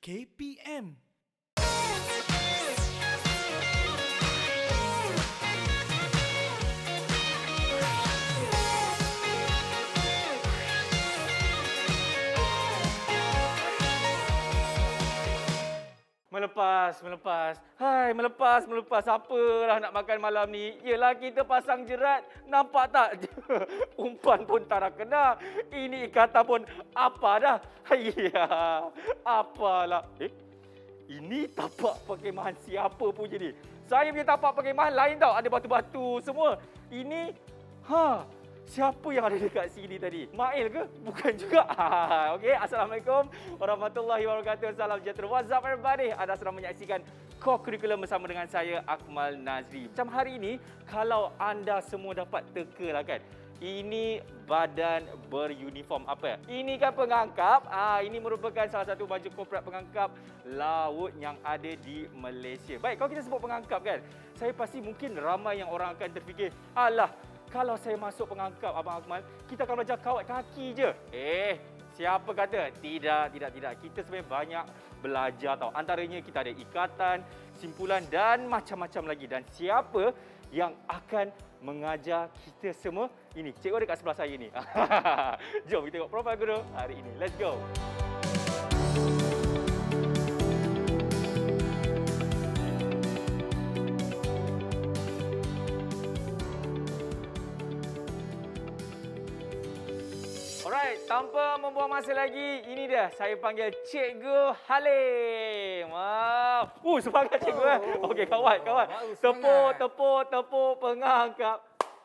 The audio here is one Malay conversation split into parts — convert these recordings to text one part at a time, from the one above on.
KPM. Melepas. Apalah nak makan malam ni? Yelah, kita pasang jerat. Nampak tak? Umpan pun tak nak kena. Ini ikatan pun apa dah? Ya, apalah. Ini tapak perkemahan siapa punya ni? Saya punya tapak perkemahan lain tau. Ada batu-batu semua. Ini, siapa yang ada dekat sini tadi? Mail ke? Bukan juga. Okey, Assalamualaikum warahmatullahi wabarakatuh. Salam sejahtera. What's up everybody? Anda sedang menyaksikan Core Curriculum bersama dengan saya, Akmal Nazri. Macam hari ini, kalau anda semua dapat teka lah kan, ini badan beruniform apa? Ini kan pengangkap. Ini merupakan salah satu baju korporat pengangkap laut yang ada di Malaysia. Baik, kalau kita sebut pengangkap kan, saya pasti mungkin ramai yang orang akan terfikir, alah, kalau saya masuk pengangkap, Abang Akmal, kita akan belajar kawat kaki je. Siapa kata? Tidak. Kita sebenarnya banyak belajar tau. Antaranya kita ada ikatan, simpulan dan macam-macam lagi. Dan siapa yang akan mengajar kita semua? Ini, cikgu dekat sebelah saya ni. Jom kita tengok profil guru hari ini. Let's go. Alright, tanpa membuang masa lagi, ini dia. Saya panggil Cikgu Halim. Wow. Semangat cikgu. Okey, kawat. Tepuk pengangkap.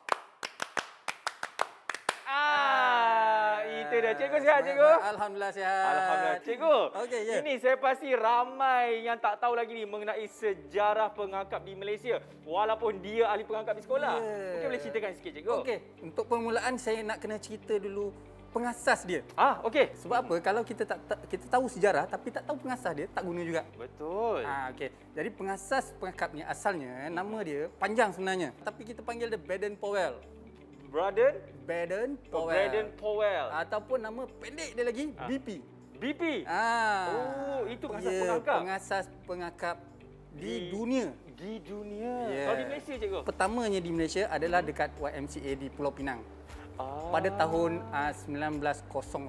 Itu dia. Cikgu sihat, cikgu? Alhamdulillah sihat. Alhamdulillah. Cikgu, Okey, ya. ini saya pasti ramai yang tak tahu lagi ni mengenai sejarah pengangkap di Malaysia. Walaupun dia ahli pengangkap di sekolah. Mungkin boleh ceritakan sikit, cikgu? Okey, untuk permulaan saya nak kena cerita dulu pengasas dia. Okey. Sebab apa? Kalau kita kita tahu sejarah tapi tak tahu pengasas dia, tak guna juga. Betul. Okey. Jadi pengasas pengangkap ni asalnya nama dia panjang sebenarnya, tapi kita panggil dia Baden Powell. Baden Powell. Ataupun nama pendek dia lagi BP. BP. Itu pengasas pengangkap. Pengasas pengangkap di dunia. Di dunia. Kalau di Malaysia, cikgu? Pertamanya di Malaysia adalah dekat YMCA di Pulau Pinang. Pada tahun 1908.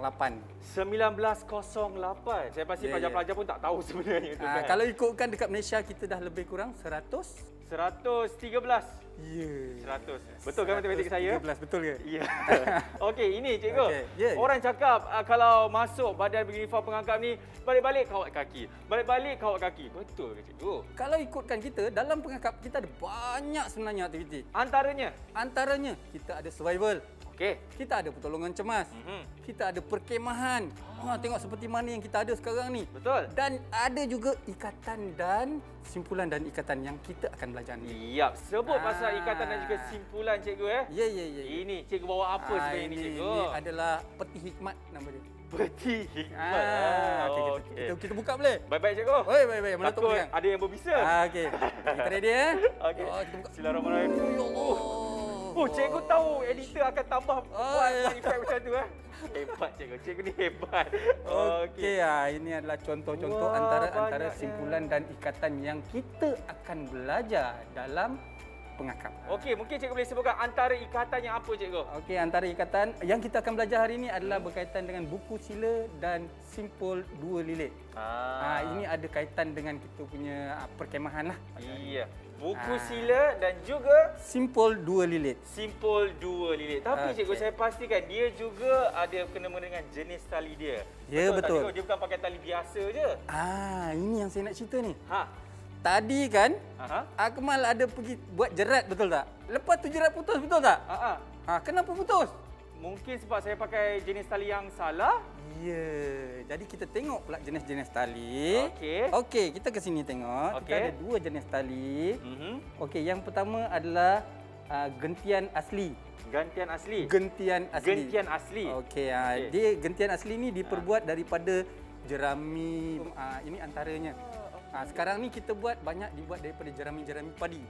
1908. Saya pasti pelajar-pelajar pun tak tahu sebenarnya itu kan. Kalau ikutkan dekat Malaysia kita dah lebih kurang 113. 100. Betul kan matematik saya? 113, betul ke? Ya. Okey, ini cikgu. Okay. Orang cakap kalau masuk badan beruniform pengangkap ni, balik-balik kawat kaki. Betul ke cikgu? Kalau ikutkan kita, dalam pengangkap kita ada banyak sebenarnya aktiviti. Antaranya kita ada survival. Okey. Kita ada pertolongan cemas. Kita ada perkemahan. Tengok seperti mana yang kita ada sekarang ni. Betul. Dan ada juga ikatan dan simpulan dan ikatan yang kita akan belajar ni. Yap, sebut pasal ikatan dan juga simpulan, cikgu ya. Ya. Ini cikgu bawa apa sebenarnya ini, cikgu? Ini adalah peti hikmat nama dia. Peti hikmat. Okey. Kita buka boleh? Baik-baik, cikgu. Baik. Meletup Takut pegang. ada yang berbisa. Okey. Kita ready ya? Okey. Kita buka. Bismillahirrahmanirrahim. Ya Allah. Cikgu tahu editor akan tambah buat efek macam tu. Hebat cikgu. Cikgu ni hebat. Okey, ini adalah contoh-contoh antara simpulan dan ikatan yang kita akan belajar dalam pengangkap. Okey, mungkin cikgu boleh sebutkan antara ikatan yang apa, cikgu? Okey, antara ikatan yang kita akan belajar hari ini adalah berkaitan dengan buku sila dan simpul dua lilit. Ini ada kaitan dengan kita punya perkemahan lah. Iya. Buku sila dan juga simpul dua lilit. Tapi cikgu, saya pastikan dia juga ada kena-mengena dengan jenis tali dia. Ya, betul. Dia bukan pakai tali biasa je. Ini yang saya nak cerita ni. Tadi kan, Akmal ada pergi buat jerat, betul tak? Lepas tu jerat putus, betul tak? Kenapa putus? Mungkin sebab saya pakai jenis tali yang salah. Ya, jadi kita tengok pula jenis-jenis tali. Okey, kita ke sini tengok. Kita ada dua jenis tali. Okey, yang pertama adalah gentian asli. Gentian asli. Okey, dia gentian asli ni diperbuat daripada jerami. Ini antaranya. Sekarang ni kita buat banyak dibuat daripada jerami-jerami padi.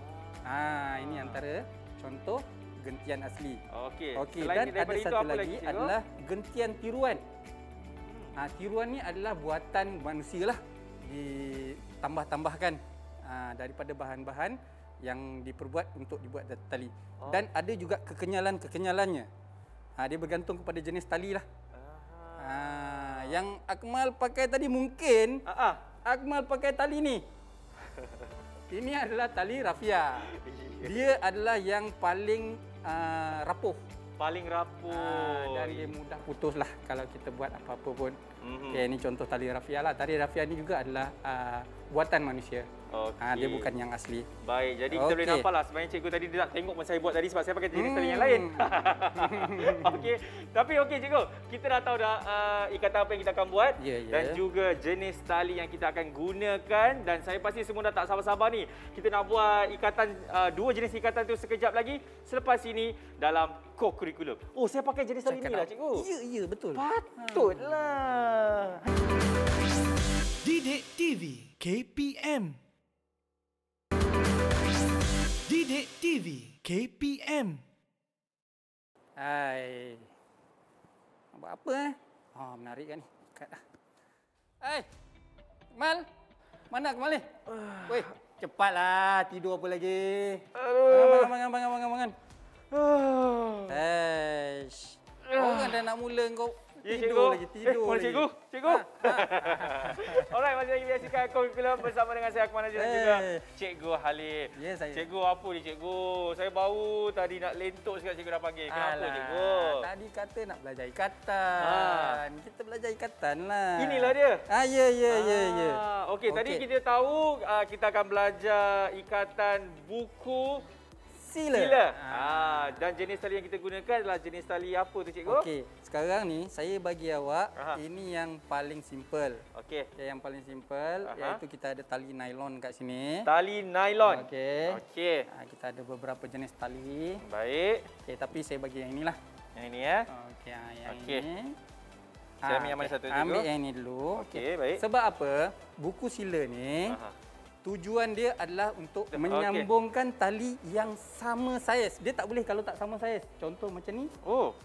Ini antara contoh gentian asli. Okey. Dan ada satu lagi adalah gentian tiruan. Tiruan ni adalah buatan manusia lah. Ditambah-tambahkan daripada bahan-bahan yang diperbuat untuk dibuat tali. Dan ada juga kekenyalan-kekenyalannya. Dia bergantung kepada jenis tali lah. Yang Akmal pakai tadi mungkin Akmal pakai tali ni. Ini adalah tali rafia. Dia adalah yang paling rapuh. Paling rapuh. Dan dia mudah putus lah kalau kita buat apa-apa pun. Okay, ini contoh tali rafia lah. Tali rafia ni juga adalah buatan manusia. Dia bukan yang asli. Baik, jadi kita boleh nampak lah sebenarnya cikgu tadi dia tak tengok masa saya buat tadi sebab saya pakai jenis tali yang lain. Okey, tapi okey cikgu, kita dah tahu dah ikatan apa yang kita akan buat dan juga jenis tali yang kita akan gunakan dan saya pasti semua dah tak sabar-sabar ni. Kita nak buat ikatan, dua jenis ikatan tu sekejap lagi selepas ini dalam co-curriculum. Oh, saya pakai jenis tali ni lah cikgu. Ya, betul. Patutlah. Didik TV KPM. Didik TV KPM. Hai. Buat apa menarik kan ni. Ikat dah. Hai. Akmal. Mana Akmal ni? Woi, cepatlah tidur apa lagi? Bangun. Aish. Orang dah nak mula kau tidur lagi, tidur lagi. Cikgu. Alright, masih lagi menyaksikan curriculum bersama dengan saya Akmal Najib dan juga Cikgu Halid. Ya, saya. Cikgu, apa ni cikgu? Saya baru tadi nak lentok sekali cikgu dah panggil. Kenapa cikgu? Tadi kata nak belajar ikatan. Kita belajar ikatan lah. Inilah dia. Ya. Okey, tadi kita tahu kita akan belajar ikatan buku sila. Dan jenis tali yang kita gunakan adalah jenis tali apa tu cikgu? Okey, sekarang ni saya bagi awak ini yang paling simple. Okey. Yang paling simple iaitu kita ada tali nylon kat sini. Tali nylon. Okey. Kita ada beberapa jenis tali. Baik. Okey, tapi saya bagi yang inilah. Yang ini ya. Okey, yang ini. Saya ambil yang mana satu cikgu? Ambil yang ini dulu. Okey, baik. Sebab apa? Buku sila ni tujuan dia adalah untuk menyambungkan tali yang sama saiz. Dia tak boleh kalau tak sama saiz. Contoh macam ni.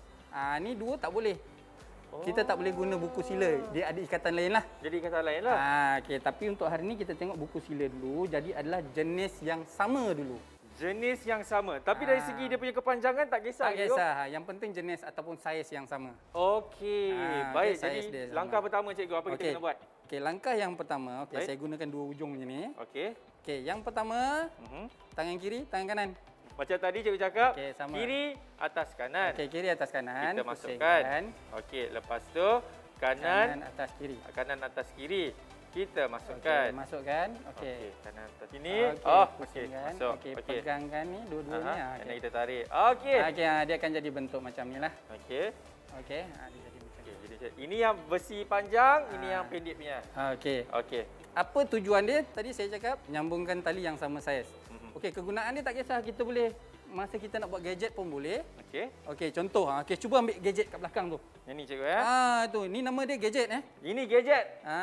Ni dua tak boleh. Kita tak boleh guna buku sila. Dia ada ikatan lain lah. Jadi ikatan lain lah. Okey, tapi untuk hari ni kita tengok buku sila dulu. Jadi adalah jenis yang sama dulu. Jenis yang sama. Tapi dari segi dia punya kepanjangan tak kisah. Tak kisah. Yang penting jenis ataupun saiz yang sama. Okey. Baik. Jadi langkah pertama cikgu apa kita kena buat? Okey, langkah yang pertama, saya gunakan dua ujung macam ni. Okey. Yang pertama, tangan kiri, tangan kanan. Macam tadi cikgu cakap, sama. kiri atas kanan. Okey, kiri atas kanan. Kita masukkan. Okey, lepas tu kanan atas kiri. Kanan atas kiri. Kita masukkan. Masukkan. Okey. Kanan atas sini. Okey. Masuk. Okey, pegangkan ni dua-duanya. Kita tarik. Okey. Dia akan jadi bentuk macam ni lah. Okey. Dia jadi macam ni. Ini yang besi panjang, ini yang pendek punya. Okey. Apa tujuan dia? Tadi saya cakap nyambungkan tali yang sama saiz. Okey, kegunaan dia tak kisah, kita boleh masa kita nak buat gadget pun boleh. Okey, contoh cuba ambil gadget kat belakang tu. Yang ni cikgu ya. Tu, ni nama dia gadget Ini gadget.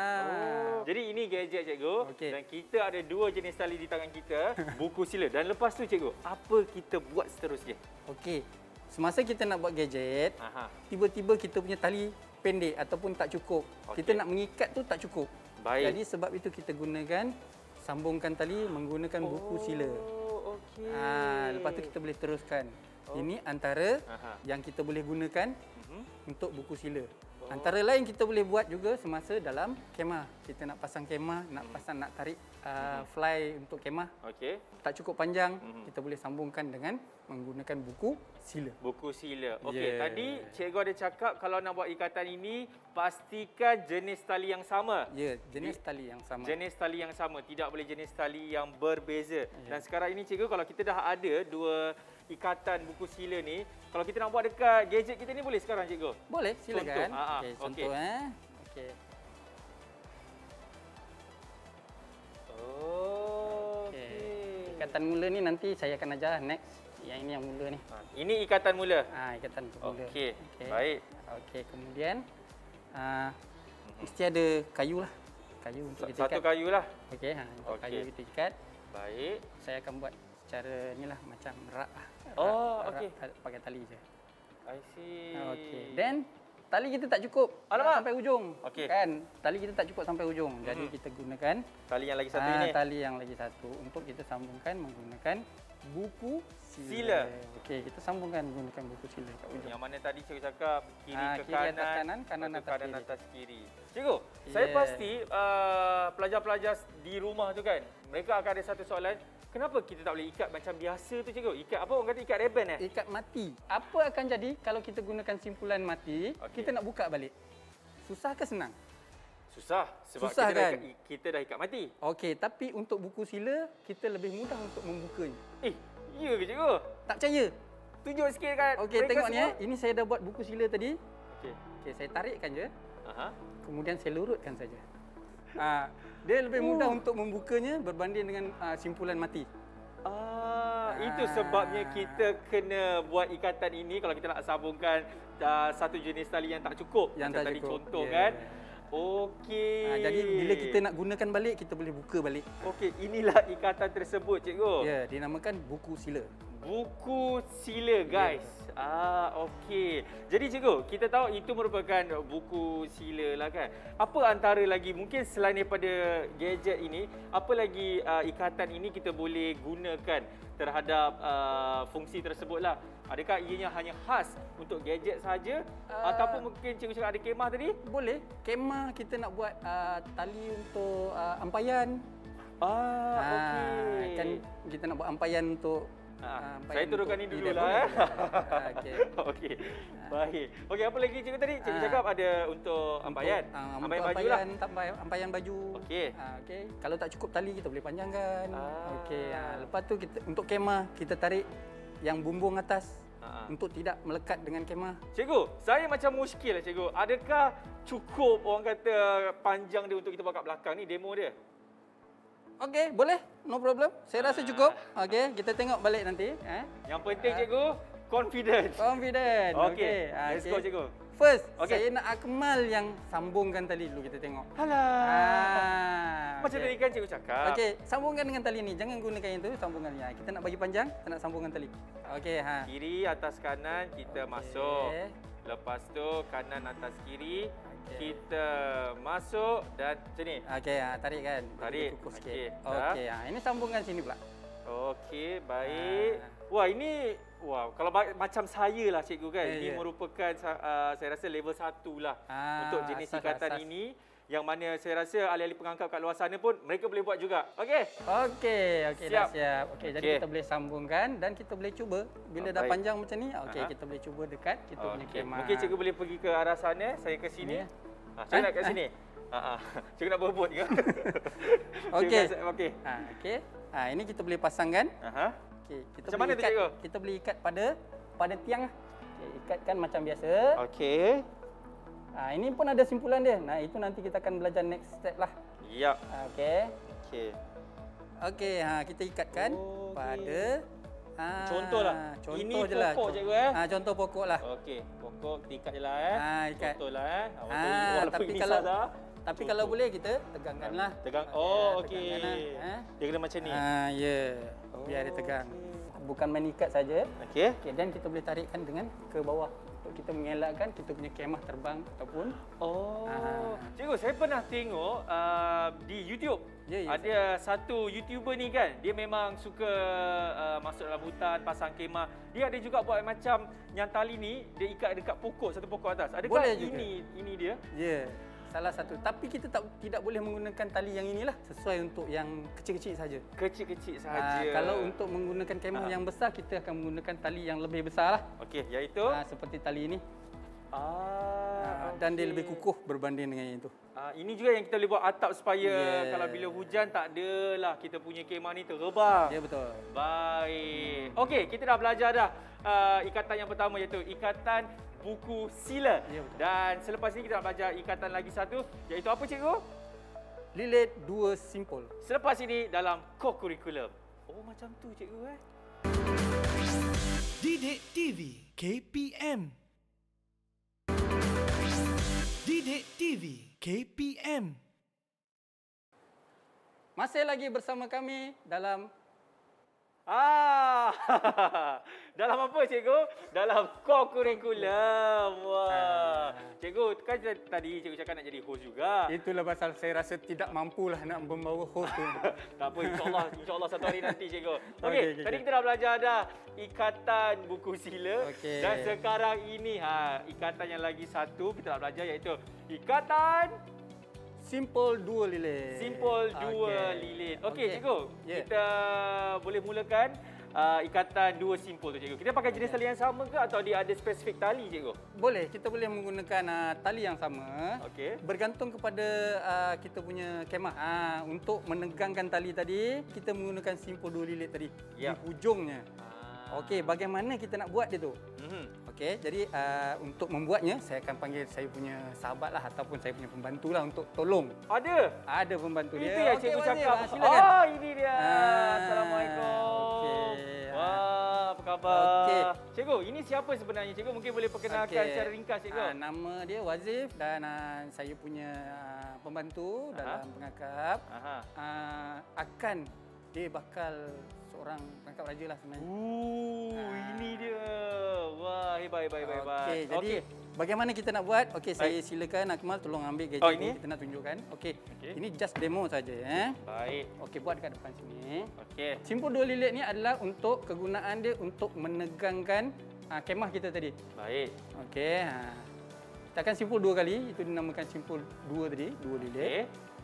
Jadi ini gadget cikgu. Dan kita ada dua jenis tali di tangan kita, buku sila. Dan lepas tu cikgu, apa kita buat seterusnya? Okey. Semasa kita nak buat gadget, tiba-tiba kita punya tali pendek ataupun tak cukup. Kita nak mengikat tu tak cukup. Baik. Jadi sebab itu kita gunakan sambungkan tali menggunakan buku sila. Lepas tu kita boleh teruskan. Ini antara yang kita boleh gunakan untuk buku sila. Antara lain kita boleh buat juga semasa dalam kemah. Kita nak pasang kemah, nak tarik fly untuk kemah. Tak cukup panjang, kita boleh sambungkan dengan menggunakan buku sila. Buku sila. Okey, tadi cikgu ada cakap kalau nak buat ikatan ini pastikan jenis tali yang sama. Jenis tali yang sama. Jenis tali yang sama, tidak boleh jenis tali yang berbeza. Dan sekarang ini cikgu, kalau kita dah ada dua ikatan buku sila ni, kalau kita nak buat dekat gadget kita ni boleh sekarang cikgu? Boleh, silakan. Contoh. Okey. Ikatan mula ni nanti saya akan ajar next. Yang ini yang mula ni. Ini ikatan mula. Ikatan mula. Okey. Baik. Okey, kemudian mesti ada kayu lah. Kayu untuk kita ikat. Satu kayu lah. Okey, kayu kita ikat. Baik. Saya akan buat secara inilah macam rak. Okey. Pakai tali je. I see. Okey. Then tali kita tak cukup sampai ujung. Okey. Kan? Tali kita tak cukup sampai ujung. Jadi kita gunakan Tali yang lagi satu ini. tali yang lagi satu untuk kita sambungkan menggunakan buku Sila. Okey, kita sambungkan menggunakan buku sila kat ujung. Yang mana tadi cikgu cakap kiri ke Kiri atas kanan, kanan lepas tu atas kanan kiri. atas kiri. Cikgu, saya Yeah. pasti pelajar-pelajar di rumah tu kan, mereka akan ada satu soalan, kenapa kita tak boleh ikat macam biasa tu cikgu? Ikat apa? Orang kata ikat reben Ikat mati. Apa akan jadi kalau kita gunakan simpulan mati, kita nak buka balik? Susah ke senang? Susah sebab Susah kita, kan? kita dah ikat mati. Okey, tapi untuk buku sila, kita lebih mudah untuk membukanya. Ya ke cikgu? Tak percaya? Tunjuk sikit kan. Okey, tengok ni. Ini saya dah buat buku sila tadi. Okey. Okey, saya tarikkan je. Aha. Kemudian saya lurutkan saja. Dia lebih mudah untuk membukanya berbanding dengan simpulan mati. Itu sebabnya kita kena buat ikatan ini kalau kita nak sambungkan satu jenis tali yang tak cukup. Yang macam tak tadi cukup. contoh Yeah. kan. Okey. Jadi bila kita nak gunakan balik, kita boleh buka balik. Okey, inilah ikatan tersebut cikgu. Ya, dinamakan buku sila. Buku sila guys. Okey. Jadi cikgu, kita tahu itu merupakan buku sila lah kan. Apa antara lagi mungkin selain daripada gadget ini, apa lagi ikatan ini kita boleh gunakan terhadap fungsi tersebut lah. Adakah ianya hanya khas untuk gadget saja ataupun mungkin cikgu cakap ada kemah tadi? Boleh. Kemah kita nak buat tali untuk ampayan. Okey. Kan kita nak buat ampayan untuk saya turunkan ini dulu lah. Okey. Okey. Baik. Okey, apa lagi cikgu tadi? Cikgu cakap ada untuk ampayan. Ampayan baju lah. Ampayan baju. Okey. Okey. Kalau tak cukup tali kita boleh panjangkan. Okey. Lepas tu kita untuk kemah kita tarik yang bumbung atas untuk tidak melekat dengan kemah. Cikgu, saya macam muskil lah cikgu. Adakah cukup orang kata panjang dia untuk kita bawa kat belakang ni demo dia? Okey, boleh. No problem. Saya rasa cukup. Okey, kita tengok balik nanti. Yang penting cikgu, confident. Confident. Okey. Let's go cikgu. First, Okey. saya nak Akmal yang sambungkan tali dulu kita tengok. Alah. Macam okey. tadi kan cikgu cakap. Okey, sambungkan dengan tali ni. Jangan gunakan yang tu, sambungkan ni. Kita nak bagi panjang, kita nak sambungkan tali. Okey, Kiri atas kanan kita masuk. Lepas tu kanan atas kiri kita masuk dan macam ni. Okey, tarik kan. Tarik. Kukus sikit. Okey, Okey, ini sambungkan sini pula. Okey, baik. Wah, ini kalau macam saya lah cikgu kan. Ini merupakan saya rasa level 1 lah untuk jenis ikatan ini. Yang mana saya rasa ahli-ahli pengangkap kat luar sana pun mereka boleh buat juga. Okey. Okey, dah siap. Okey, jadi kita boleh sambungkan dan kita boleh cuba bila dah baik. panjang macam ni. Okey, kita boleh cuba dekat kita punya kemah. Mungkin cikgu boleh pergi ke arah sana, saya ke sini. Saya nak kat sini. Cikgu nak berebut ke? Okey. Okey. Okey. Ini kita boleh pasangkan. Okey, kita Macam mana tu, cikgu? Kita boleh ikat pada tiang. Okey, ikatkan macam biasa. Okey. Ini pun ada simpulan dia. Nah, itu nanti kita akan belajar next step lah. Ya. Okey. Okey. Okey, kita ikatkan pada Contoh lah. Contoh Ini je lah. pokok cikgu Contoh pokok lah. Okey, pokok kita ikat je lah Ikat. Contoh lah Tapi kalau boleh kita tegangkanlah. Tegang. Okey. Dia kena macam ni. Ya. Biar dia tegang. Bukan main ikat saja. Okey. Okey, dan kita boleh tarikkan dengan ke bawah untuk kita mengelakkan kita punya kemah terbang ataupun Cikgu, saya pernah tengok di YouTube. Ada satu YouTuber ni kan, dia memang suka masuk dalam hutan, pasang kemah. Dia ada juga buat macam yang tali ni dia ikat dekat pokok, satu pokok atas. Adakah boleh juga. ini dia? Ya. Salah satu. Tapi kita tidak boleh menggunakan tali yang inilah, sesuai untuk yang kecil-kecil saja. Kecil-kecil sahaja. Kalau untuk menggunakan kemah yang besar, kita akan menggunakan tali yang lebih besar lah. Okey, iaitu seperti tali ini. Dan dia lebih kukuh berbanding dengan yang itu. Ini juga yang kita boleh buat atap supaya kalau bila hujan tak adalah kita punya kemah ni terbang. Ya, betul. Baik. Okey, kita dah belajar dah ikatan yang pertama iaitu ikatan buku sila. Ya, betul. Dan selepas ini kita nak belajar ikatan lagi satu iaitu apa cikgu? Lilit dua simpul. Selepas ini dalam co-curriculum. Oh, macam tu cikgu Didik TV KPM. Didik TV KPM. Masih lagi bersama kami dalam dalam apa cikgu? Dalam co-curriculum. Wah. Cikgu, kan tadi cikgu cakap nak jadi host juga. Itulah pasal saya rasa tidak mampulah nak membawa host tu. Tak apa, insyaAllah satu hari nanti cikgu. Okey, Okey, tadi okey. kita dah belajar dah ikatan buku sila. Okey. Dan sekarang ini ikatan yang lagi satu kita nak belajar iaitu ikatan Simple dua lilin. simpul dua Okey. lilin. Okey, cikgu. Ya. Kita boleh mulakan ikatan dua simpul tu cikgu. Kita pakai jenis tali yang sama ke atau dia ada spesifik tali cikgu? Boleh, kita boleh menggunakan tali yang sama. Okey. Bergantung kepada kita punya kemah. Untuk menegangkan tali tadi, kita menggunakan simpul dua lilit tadi Ya. di hujungnya. Okey, bagaimana kita nak buat dia tu? Okey, jadi untuk membuatnya, saya akan panggil saya punya sahabat lah ataupun saya punya pembantu lah untuk tolong. Ada. Ada pembantu Itu dia. yang cikgu Wazir, cakap. silakan. Oh, ini dia. Ah, Assalamualaikum. okey. Wah, apa khabar? Okey. Cikgu, ini siapa sebenarnya? Cikgu mungkin boleh perkenalkan Okey. secara ringkas cikgu. Nama dia Wazif dan saya punya pembantu dalam pengakap. Aha. Akan dia bakal seorang pengakap raja lah sebenarnya. Ini dia. Wah, hebat. Okey, jadi bagaimana kita nak buat? Okey, saya silakan Akmal tolong ambil gadget Oh, ni ini? kita nak tunjukkan. Okey. Okey. Ini just demo saja Baik. Okey, buat dekat depan sini. Okey. Simpul dua lilit ni adalah untuk kegunaan dia untuk menegangkan kemah kita tadi. Baik. Okey, kita akan simpul dua kali, itu dinamakan simpul dua tadi, dua lilit. Okey.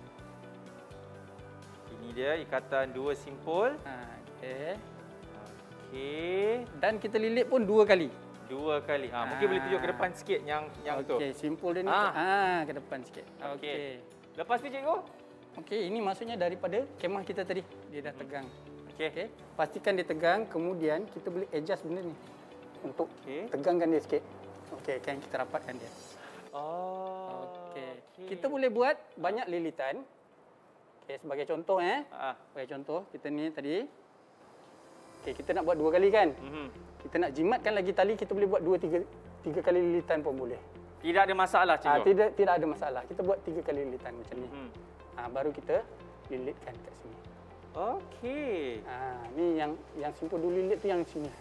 Ini dia ikatan dua simpul. Okey. Okey. Dan kita lilit pun dua kali. Dua kali. Mungkin boleh tunjuk ke depan sikit yang tu. Okey, simpul dia ni ke depan sikit. Okey. Okey. Lepas tu cikgu? Okey, ini maksudnya daripada kemah kita tadi. Dia dah tegang. Okey. Okey. Pastikan dia tegang, kemudian kita boleh adjust benda ni untuk Okey. tegangkan dia sikit. Okey, kan kita rapatkan dia. Oh. Okey. Kita boleh buat banyak lilitan. Okey, sebagai contoh Sebagai contoh, kita ni tadi. Okey, kita nak buat dua kali kan? Kita nak jimatkan lagi tali, kita boleh buat tiga kali lilitan pun boleh. Tidak ada masalah cikgu. Tidak ada masalah. Kita buat 3 kali lilitan macam ni. Baru kita lilitkan kat sini. Okey. Ni yang simpul dulu lilit tu yang sini.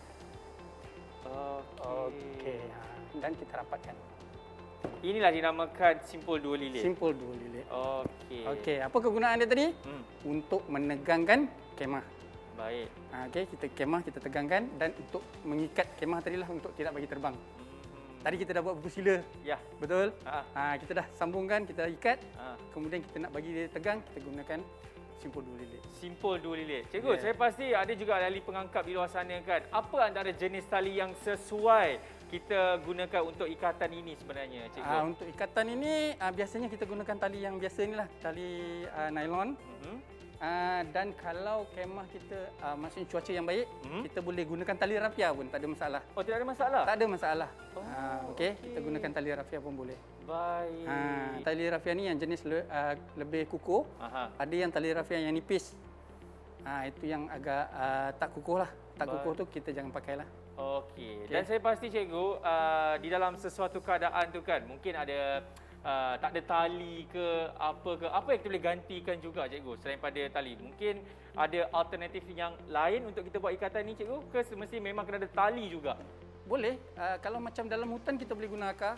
Okey. Dan kita rapatkan. Inilah dinamakan simpul dua lilit. Simpul dua lilit. Okey. Okey, apa kegunaan dia tadi? Untuk menegangkan kemah. Baik. Okey, kita kemah kita tegangkan dan untuk mengikat kemah tadilah untuk tidak bagi terbang. Tadi kita dah buat buku sila. Ya. Betul? Kita dah sambungkan, kita ikat. Ha. Kemudian kita nak bagi dia tegang, kita gunakan simpul dua lilit. Simpul dua lilit. Cikgu, saya pasti ada juga ahli pengangkap di luar sana kan. Apa antara jenis tali yang sesuai kita gunakan untuk ikatan ini sebenarnya, cikgu? Untuk ikatan ini biasanya kita gunakan tali yang biasa inilah, tali nylon. Dan kalau kemah kita maksudnya cuaca yang baik, kita boleh gunakan tali rafia pun tak ada masalah. Oh, tidak ada masalah? Tak ada masalah. Okey, kita gunakan tali rafia pun boleh. Baik. Tali rafia ni yang jenis lebih kukuh. Ada yang tali rafia yang nipis. Itu yang agak tak kukuh lah. Tak kukuh tu kita jangan pakailah. Okey. Dan saya pasti cikgu, di dalam sesuatu keadaan tu kan, mungkin ada tak ada tali ke, apa yang kita boleh gantikan juga cikgu selain pada tali. Mungkin ada alternatif yang lain untuk kita buat ikatan ni cikgu, ke semesti memang kena ada tali juga? Boleh. Kalau macam dalam hutan kita boleh guna akar.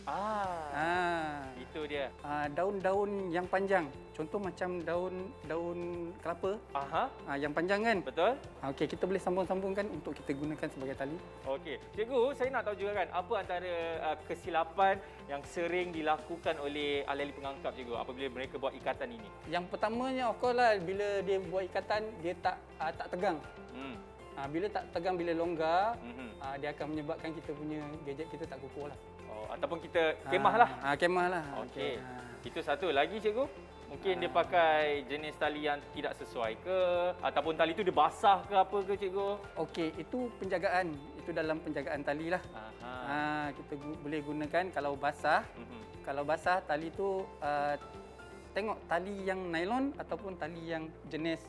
Itu dia. Daun-daun yang panjang. Contoh macam daun kelapa. Yang panjang kan? Betul? Okey, kita boleh sambung-sambungkan untuk kita gunakan sebagai tali. Okey. Cikgu, saya nak tahu juga kan, apa antara kesilapan yang sering dilakukan oleh ahli-ahli pengangkap cikgu apabila mereka buat ikatan ini? Yang pertamanya, of course lah, bila dia buat ikatan, dia tak tegang. Bila tak tegang, bila longgar, dia akan menyebabkan kita punya gadget kita tak kukuh lah. Ataupun kita kemah lah. Kemah lah. Okey. Itu satu lagi cikgu. Mungkin dia pakai jenis tali yang tidak sesuai ke, ataupun tali tu dia basah ke apa ke cikgu? Okey, itu penjagaan. Itu dalam penjagaan tali lah. Kita boleh gunakan kalau basah. Kalau basah tali tu tengok tali yang nylon ataupun tali yang jenis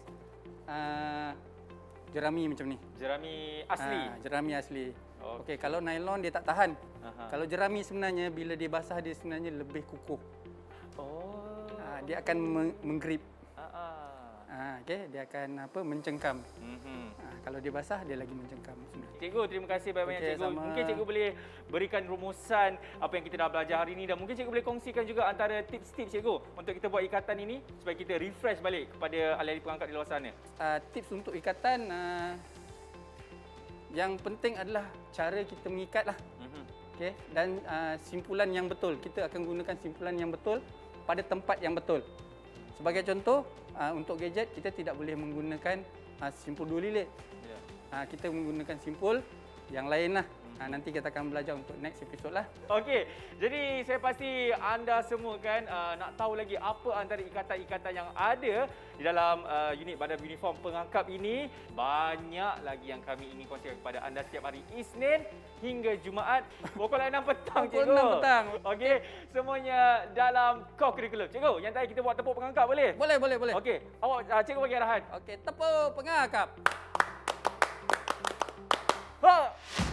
jerami macam ni. Jerami asli. Jerami asli. Okey, kalau nylon dia tak tahan. Kalau jerami sebenarnya bila dia basah dia sebenarnya lebih kukuh. Dia akan menggrip. Okey, dia akan mencengkam. Kalau dia basah dia lagi mencengkam. Cikgu, terima kasih banyak-banyak Okey, cikgu. sama. Mungkin cikgu boleh berikan rumusan apa yang kita dah belajar hari ini dan mungkin cikgu boleh kongsikan juga antara tips-tips cikgu untuk kita buat ikatan ini supaya kita refresh balik kepada ahli-ahli perangkat di luar sana. Tips untuk ikatan, yang penting adalah cara kita mengikat lah. Okey, dan simpulan yang betul. Kita akan gunakan simpulan yang betul pada tempat yang betul. Sebagai contoh, untuk gadget kita tidak boleh menggunakan simpul 2 lilit. Kita menggunakan simpul yang lain lah. Nanti kita akan belajar untuk next episode lah. Okey, jadi saya pasti anda semua kan nak tahu lagi apa antara ikatan-ikatan yang ada di dalam unit badan uniform pengangkap ini. Banyak lagi yang kami ingin kongsikan kepada anda setiap hari Isnin hingga Jumaat pukul 6 petang, Pukul cikgu. 6 petang. Okey, semuanya dalam core curriculum. Cikgu, yang tadi kita buat tepuk pengangkap boleh? Boleh. Okey, awak cikgu bagi arahan. Okey, tepuk pengangkap. Ha!